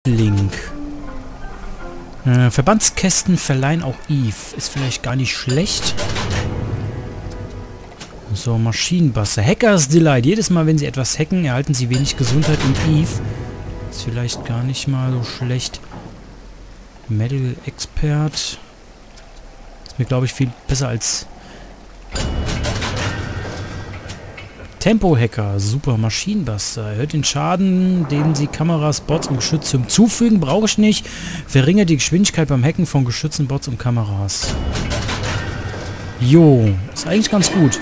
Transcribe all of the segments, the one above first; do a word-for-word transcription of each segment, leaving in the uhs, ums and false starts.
Link. Äh, Verbandskästen verleihen auch Eve. Ist vielleicht gar nicht schlecht. So, Maschinenbasse. Hackers Delight. Jedes Mal, wenn sie etwas hacken, erhalten sie wenig Gesundheit und Eve. Ist vielleicht gar nicht mal so schlecht. Medical Expert. Ist mir, glaube ich, viel besser als Tempo-Hacker. Super. Maschinenbasse. Erhöht den Schaden, den sie Kameras, Bots und Geschütze hinzufügen. Brauche ich nicht. Verringert die Geschwindigkeit beim Hacken von Geschützen, Bots und Kameras. Jo. Ist eigentlich ganz gut.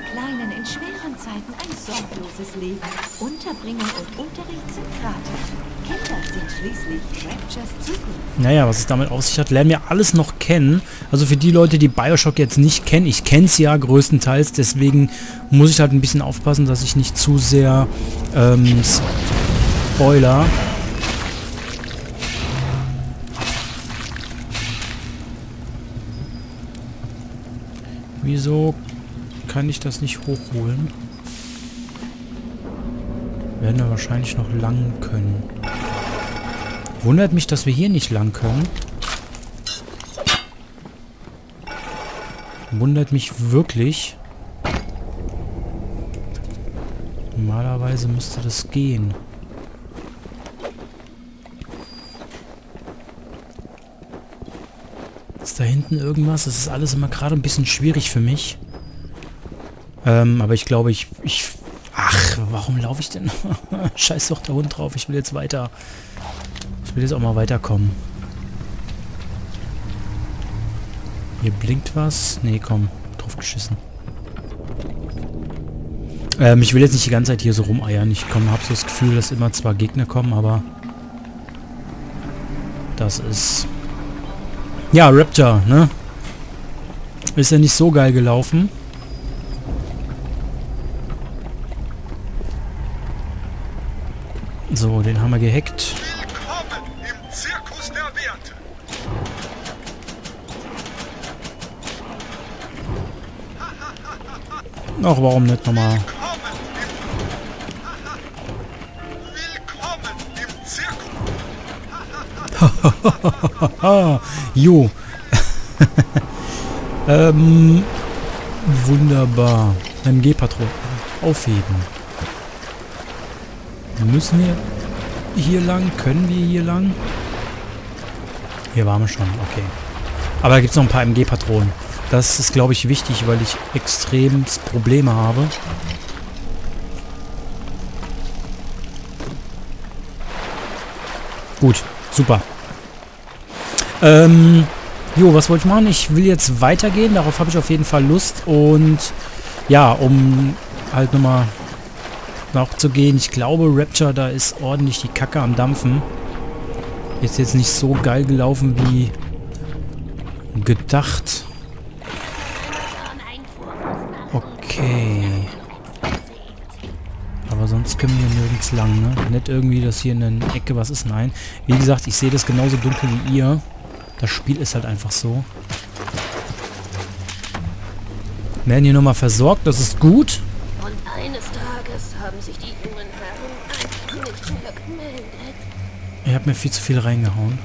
Leben. Unterbringung und Unterricht sind gratis. Kinder sind schließlich Raptures Zukunft. Naja, was es damit auf sich hat, lernen wir alles noch kennen. Also für die Leute, die Bioshock jetzt nicht kennen, ich kenne es ja größtenteils, deswegen muss ich halt ein bisschen aufpassen, dass ich nicht zu sehr ähm, Spoiler. Wieso kann ich das nicht hochholen? Werden wir wahrscheinlich noch lang können. Wundert mich, dass wir hier nicht lang können. Wundert mich wirklich. Normalerweise müsste das gehen. Ist da hinten irgendwas? Das ist alles immer gerade ein bisschen schwierig für mich. Ähm, aber ich glaube, ich... ich Ach, warum laufe ich denn? Scheiß doch der Hund drauf. Ich will jetzt weiter. Ich will jetzt auch mal weiterkommen. Hier blinkt was. Nee, komm. Drauf geschissen. Ähm, ich will jetzt nicht die ganze Zeit hier so rumeiern. Ich komm, hab so das Gefühl, dass immer zwar Gegner kommen, aber... Das ist... Ja, Raptor, ne? Ist ja nicht so geil gelaufen. So, den haben wir gehackt. Willkommen im Zirkus der Werte. Ach, warum nicht nochmal? Willkommen im Zirkus. Jo. ähm, wunderbar. M G-Patrouille. Aufheben. Müssen wir hier lang? Können wir hier lang? Hier waren wir schon, okay. Aber da gibt es noch ein paar M G-Patronen. Das ist, glaube ich, wichtig, weil ich extrem Probleme habe. Gut, super. Ähm, jo, was wollte ich machen? Ich will jetzt weitergehen. Darauf habe ich auf jeden Fall Lust. Und ja, um halt nochmal nachzugehen. Ich glaube, Rapture, da ist ordentlich die Kacke am Dampfen. Ist jetzt nicht so geil gelaufen wie gedacht. Okay. Aber sonst können wir hier nirgends lang, ne? Nicht irgendwie, dass hier in der Ecke was ist. Nein. Wie gesagt, ich sehe das genauso dunkel wie ihr. Das Spiel ist halt einfach so. Wir werden hier nochmal versorgt. Das ist gut. Und eines Tages haben sich die jungen Herren einfach nicht mehr gemeldet. Ich habe mir viel zu viel reingehauen.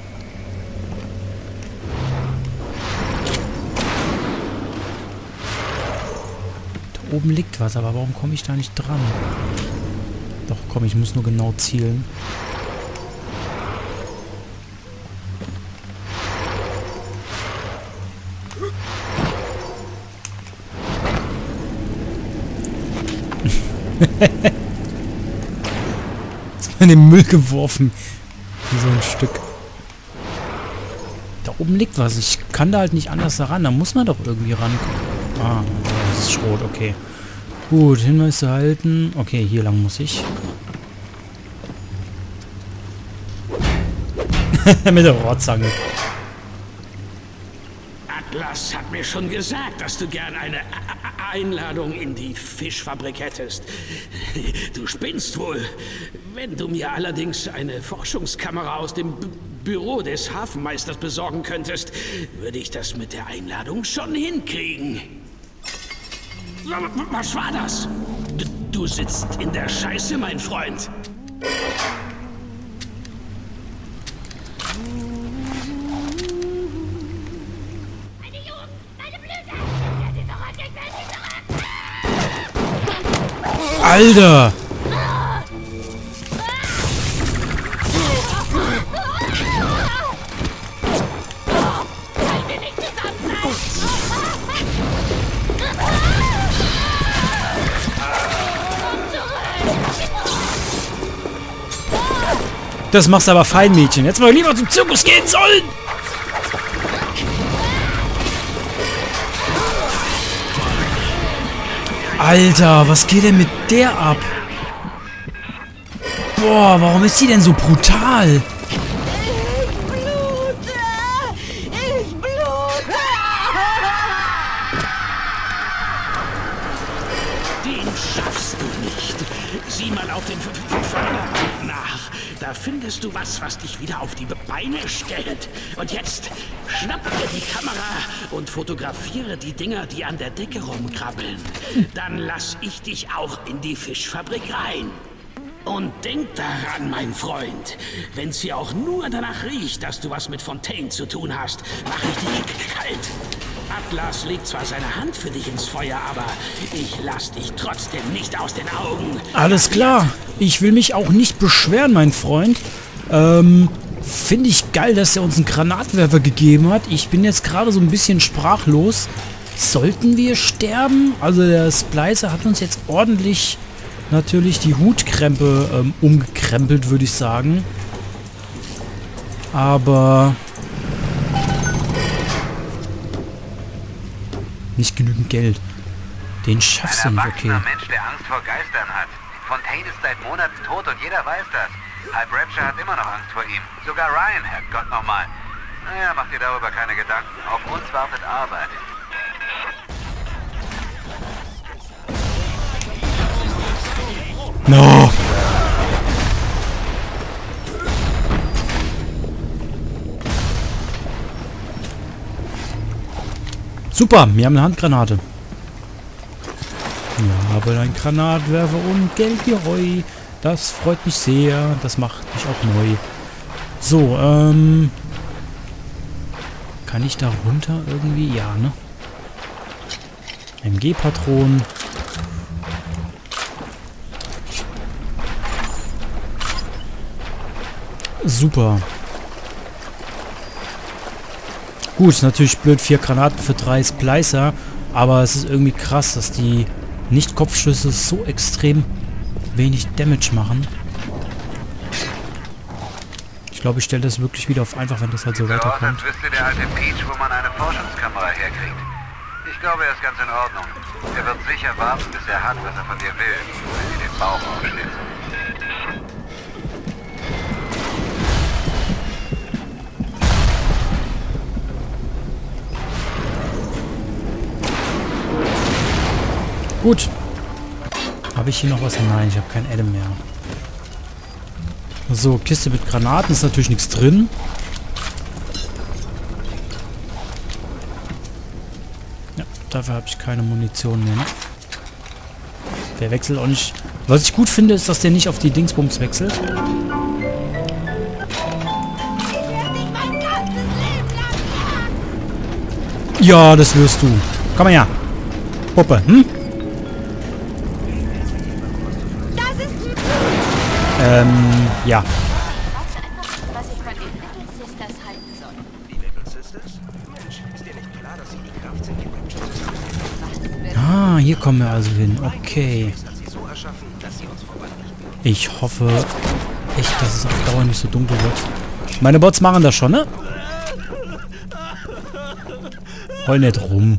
Da oben liegt was, aber warum komme ich da nicht dran? Doch, komm, ich muss nur genau zielen. Ist mir in den Müll geworfen. So ein Stück. Da oben liegt was. Ich kann da halt nicht anders daran. Da muss man doch irgendwie rankommen. Ah, das ist Schrot, okay. Gut, Hinweis zu halten. Okay, hier lang muss ich. Mit der Rohrzange. Atlas hat mir schon gesagt, dass du gern eine Einladung in die Fischfabrik hättest. Du spinnst wohl. Wenn du mir allerdings eine Forschungskamera aus dem B Büro des Hafenmeisters besorgen könntest, würde ich das mit der Einladung schon hinkriegen. Was war das? Du, du sitzt in der Scheiße, mein Freund. Alter! Das machst du aber fein, Mädchen. Jetzt mal lieber zum Zirkus gehen sollen! Alter, was geht denn mit der ab? Boah, warum ist die denn so brutal? Ich blute! Ich blute! Den schaffst du nicht. Sieh mal auf den Förderrand nach. Da findest du was, was dich wieder auf die Beine stellt. Und jetzt schnapp dir die Kamera und fotografiere die Dinger, die an der Decke rumkrabbeln. Dann lass ich dich auch in die Fischfabrik rein. Und denk daran, mein Freund, wenn's hier auch nur danach riecht, dass du was mit Fontaine zu tun hast, mach ich dich kalt. Atlas legt zwar seine Hand für dich ins Feuer, aber ich lass dich trotzdem nicht aus den Augen. Alles klar. Ich will mich auch nicht beschweren, mein Freund. Ähm, finde ich geil, dass er uns einen Granatwerfer gegeben hat. Ich bin jetzt gerade so ein bisschen sprachlos. Sollten wir sterben? Also der Splicer hat uns jetzt ordentlich natürlich die Hutkrempe ähm, umgekrempelt, würde ich sagen. Aber nicht genügend Geld. Den schaffst du nicht, okay. Ein Mensch, der Angst vor Geistern hat. Fontaine ist seit Monaten tot und jeder weiß das. Halb Rapture hat immer noch Angst vor ihm. Sogar Ryan, Herrgott nochmal. Naja, mach dir darüber keine Gedanken. Auf uns wartet Arbeit. No! Super, wir haben eine Handgranate. Wir haben einen Granatwerfer und Geldgeheu. Das freut mich sehr. Das macht mich auch neu. So, ähm... kann ich da runter irgendwie? Ja, ne? M G-Patronen. Super. Gut, natürlich blöd, vier Granaten für drei Splicer, aber es ist irgendwie krass, dass die Nicht-Kopfschüsse so extrem wenig Damage machen. Ich glaube, ich stelle das wirklich wieder auf einfach, wenn das halt so weiterkommt. So aus, als wüsste der alte Peach, wo man eine Forschungskamera herkriegt. Ich glaube, er ist ganz in Ordnung. Er wird sicher warten, bis er hat, was er von dir will, wenn sie den Bauch aufschlitzen. Gut. Habe ich hier noch was? Nein, ich habe kein Adam mehr. So, Kiste mit Granaten. Ist natürlich nichts drin. Ja, dafür habe ich keine Munition mehr. Ne? Der wechselt auch nicht. Was ich gut finde, ist, dass der nicht auf die Dingsbums wechselt. Ja, das wirst du. Komm mal her. Puppe, hm? Ähm, ja. Was ich von den Little Sisters halten soll. Die Little Sisters? Mensch, ist dir nicht klar, dass sie die Kraft sind, die Rapture Sisters? Ah, hier kommen wir also hin. Okay. Hat sie so erschaffen, dass sie uns voranrichten. Ich hoffe echt, dass es auf Dauer nicht so dunkel wird. Meine Bots machen das schon, ne? Heul nicht rum.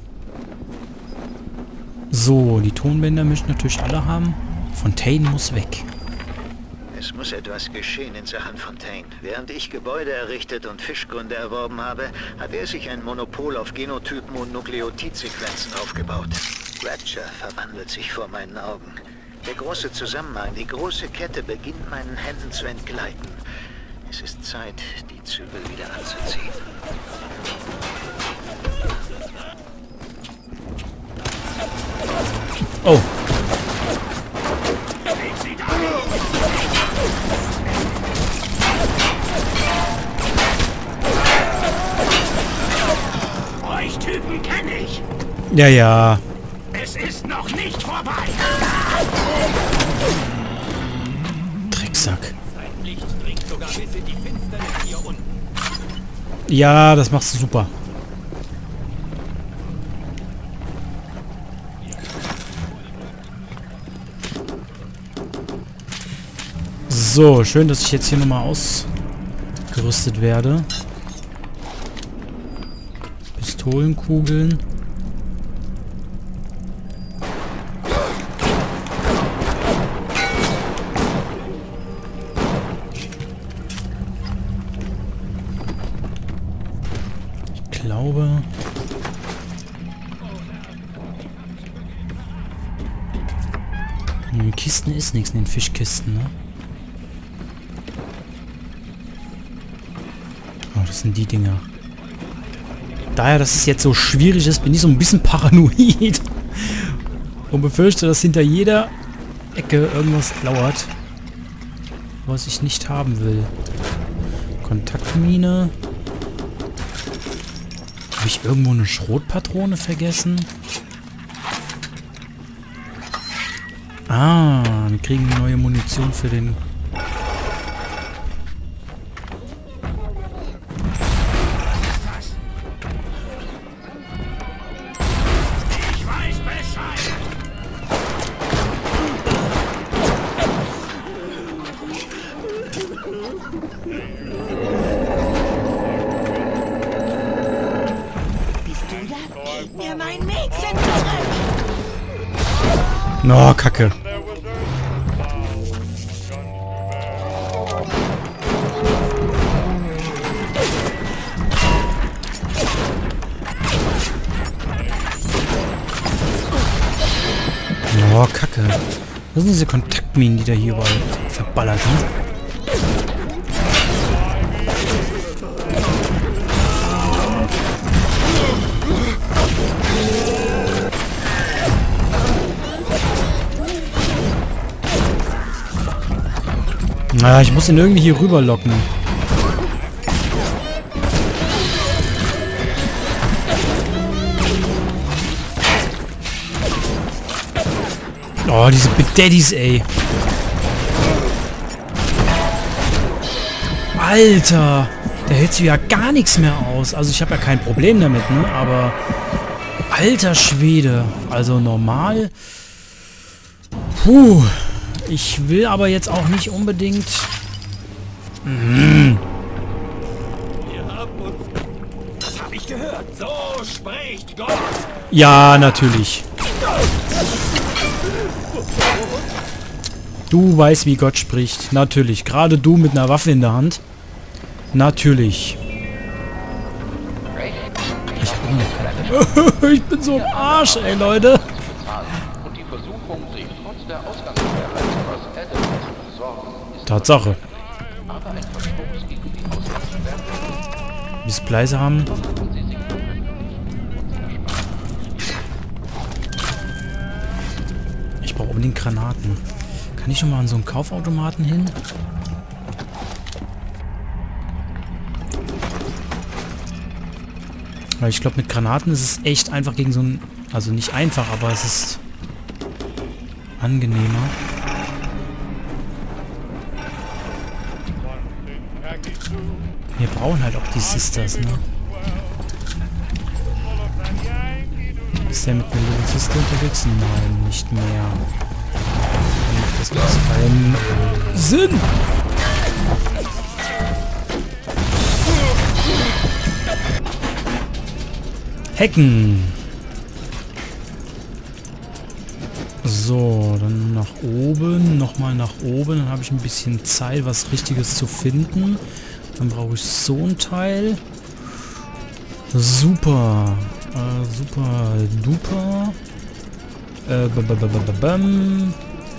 So, die Tonbänder möchten natürlich alle haben. Fontaine muss weg. Es muss etwas geschehen in Sachen Fontaine. Während ich Gebäude errichtet und Fischgründe erworben habe, hat er sich ein Monopol auf Genotypen und Nukleotidsequenzen aufgebaut. Rapture verwandelt sich vor meinen Augen. Der große Zusammenhang, die große Kette beginnt meinen Händen zu entgleiten. Es ist Zeit, die Zügel wieder anzuziehen. Oh. Euch Typen kenne ich. Ja, ja. Es ist noch nicht vorbei. Ja, das machst du super. So, schön, dass ich jetzt hier nochmal ausgerüstet werde. Pistolenkugeln. Ich glaube... In den Kisten ist nichts, in den Fischkisten, ne? Oh, das sind die Dinger. Daher, dass es jetzt so schwierig ist, bin ich so ein bisschen paranoid. Und befürchte, dass hinter jeder Ecke irgendwas lauert, was ich nicht haben will. Kontaktmine. Habe ich irgendwo eine Schrotpatrone vergessen? Ah, wir kriegen neue Munition für den... Oh, Kacke. Oh, Kacke. Das sind diese Kontaktminen, die da hier überall verballert sind. Naja, ich muss ihn irgendwie hier rüber locken. Oh, diese Big Daddies, ey. Alter, der hält sich ja gar nichts mehr aus. Also ich habe ja kein Problem damit, ne? Aber alter Schwede. Also normal. Puh. Ich will aber jetzt auch nicht unbedingt... Mhm. Wir haben uns... Das habe ich gehört. So spricht Gott. Ja, natürlich. Du weißt, wie Gott spricht. Natürlich. Gerade du mit einer Waffe in der Hand. Natürlich. Ich hab immer noch keine... Ich bin so ein Arsch, ey, Leute. Tatsache. Bis Pleise haben. Ich brauche unbedingt Granaten. Kann ich schon mal an so einen Kaufautomaten hin? Weil ich glaube, mit Granaten ist es echt einfach gegen so ein... Also nicht einfach, aber es ist angenehmer. Wir brauchen halt auch die Sisters, ne? Ist der mit einer Little Sister unterwegs? Nein, nicht mehr. Das macht keinen Sinn! Hacken! So, dann nach oben, nochmal nach oben, dann habe ich ein bisschen Zeit, was Richtiges zu finden. Dann brauche ich so ein Teil. Super. Äh, super duper. Äh, b -b -b -b -b -bam.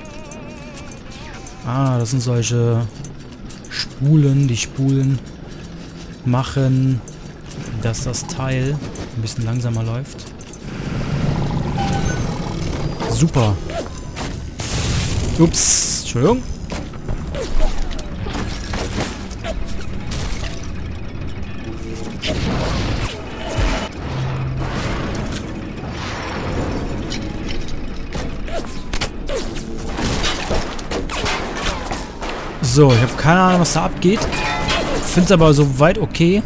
Ah, das sind solche Spulen. Die Spulen machen, dass das Teil ein bisschen langsamer läuft. Super. Ups. Entschuldigung. So, ich habe keine Ahnung, was da abgeht. finde es aber soweit okay.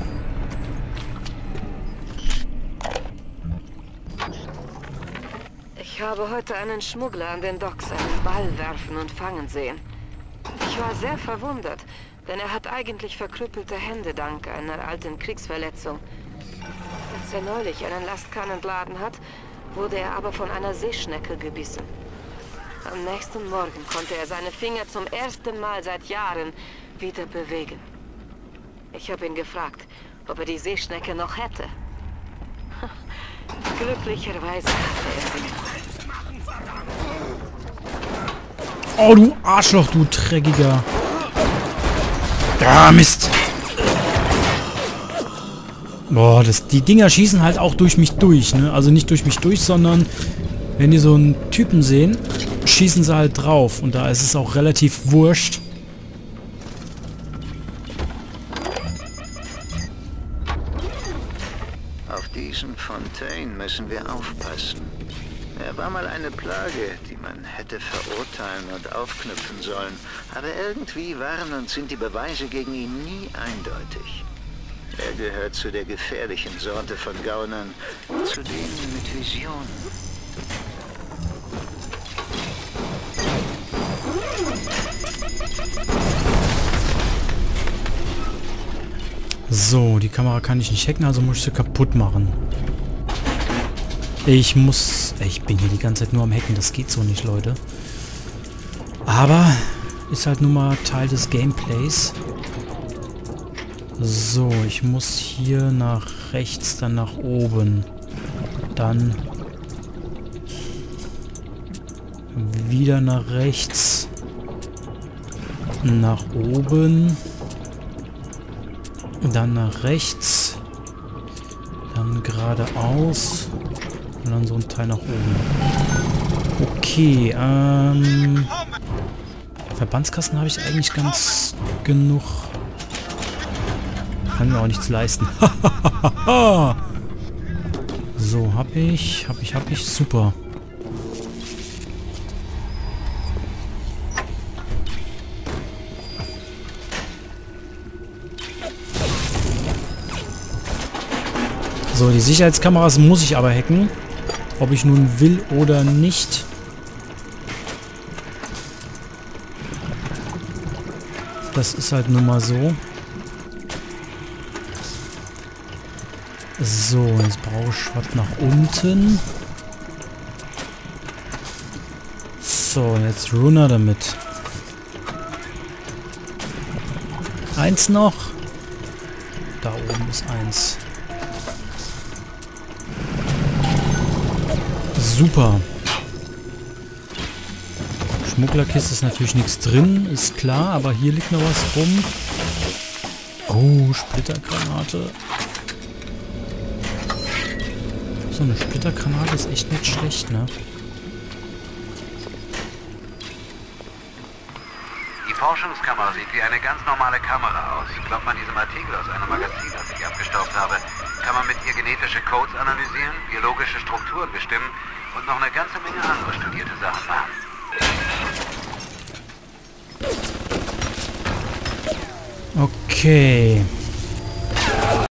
Ich habe heute einen Schmuggler an den Docks einen Ball werfen und fangen sehen. Ich war sehr verwundert, denn er hat eigentlich verkrüppelte Hände dank einer alten Kriegsverletzung. Als er neulich einen Lastkahn entladen hat, wurde er aber von einer Seeschnecke gebissen. Am nächsten Morgen konnte er seine Finger zum ersten Mal seit Jahren wieder bewegen. Ich habe ihn gefragt, ob er die Seeschnecke noch hätte. Glücklicherweise hatte er sie. Oh, du Arschloch, du Dreckiger. Ah, Mist. Boah, das, die Dinger schießen halt auch durch mich durch, ne? Also nicht durch mich durch, sondern wenn die so einen Typen sehen, schießen sie halt drauf. Und da ist es auch relativ wurscht. Auf diesen Fontaine müssen wir aufpassen. Er war mal eine Plage, die man hätte verurteilen und aufknüpfen sollen. Aber irgendwie waren und sind die Beweise gegen ihn nie eindeutig. Er gehört zu der gefährlichen Sorte von Gaunern, zu denen mit Visionen. So, die Kamera kann ich nicht hacken, also muss ich sie kaputt machen. Ich muss... Ich bin hier die ganze Zeit nur am Hacken, das geht so nicht, Leute. Aber ist halt nun mal Teil des Gameplays. So, ich muss hier nach rechts, dann nach oben. Dann wieder nach rechts. Nach oben. Dann nach rechts. Dann geradeaus. Und dann so ein Teil nach oben. Okay, ähm... Verbandskasten habe ich eigentlich ganz genug. Kann mir auch nichts leisten. So, hab ich, hab ich, hab ich. Super. So, die Sicherheitskameras muss ich aber hacken. Ob ich nun will oder nicht. Das ist halt nun mal so. So, jetzt brauche ich was nach unten. So, jetzt runter damit. Eins noch. Da oben ist eins. Super. Schmugglerkiste ist natürlich nichts drin, ist klar, aber hier liegt noch was rum. Oh, Splittergranate. So eine Splittergranate ist echt nicht schlecht, ne? Die Forschungskamera sieht wie eine ganz normale Kamera aus. Glaubt man diesem Artikel aus einem Magazin, das ich abgestaubt habe, kann man mit ihr genetische Codes analysieren, biologische Strukturen bestimmen und noch eine ganze Menge andere studierte Sachen machen. Okay.